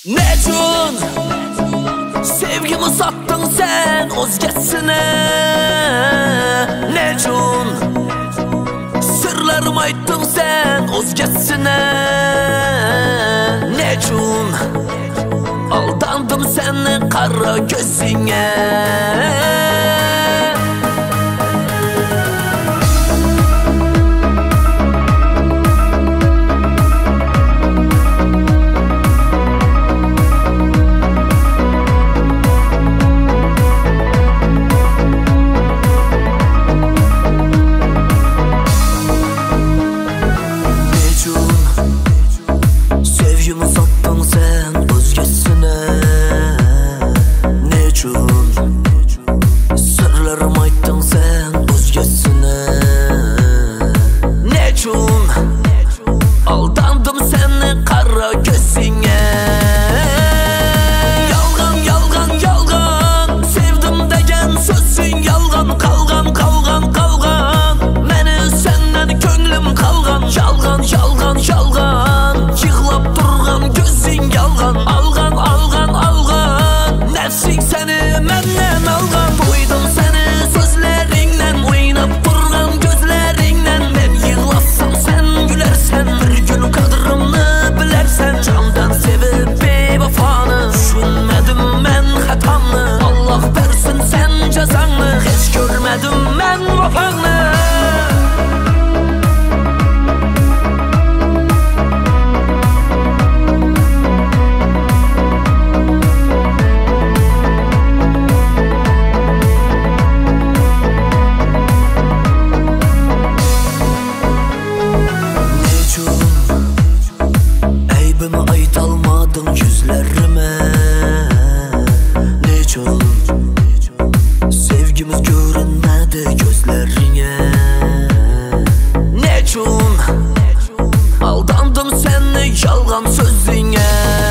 Nechun sevgimi sattın sen o'zgasine? Nechun sirlarımı ayttın sen o'zgasine? Nechun aldandım seni qara gözüne? Sevgimi sattın sen özgesine? Nechun sırlarımı ayttın sen özgesine? Nechun aldandım seni qara gözüne? Yalgan yalgan yalgan sevdim degen sözsün yalgan. Kalgan kalgan kalgan meni senden könglim kalgan. Yalgan yalgan yalgan yığlap durgan gözün yalgan. Algan algan algan nefsing seni menden algan. Duydum seni sözlerinden oynap durgan gözlerinden. Ben yığlatsam sen gülersen, bir gün kadrımını bilersen. Candan sevip bevafanı düşünmedim ben hatamı. Allah versin sen cezanı, hiç görmedim ben vafanı. Aybimi aytalmadın yüzlerime? Nechun sevgimiz görünmedi gözlerine? Nechun aldandım seni yalgan sözüne?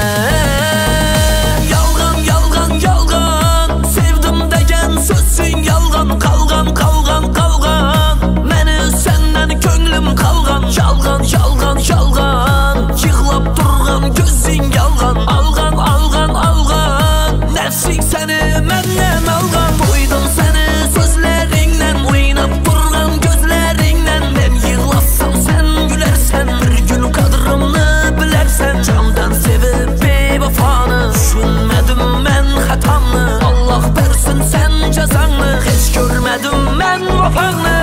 Yalgan yalgan yalgan sevdim degen sözsün yalgan. Kalgan kalgan kalgan meni senden könglim kalgan. Yalgan yalgan yalgan yığlap durgan gözün yalgan. Algan algan algan nefsing seni menden algan. Duydum seni sözlerinden oynap durgan gözlerinden. Ben yığlatsam sen gülersen, bir gün kadrımını bilersen. Candan sevip bevafanı düşünmedim ben hatamı. Allah versin sen cezanı, hiç görmedim ben vafanı.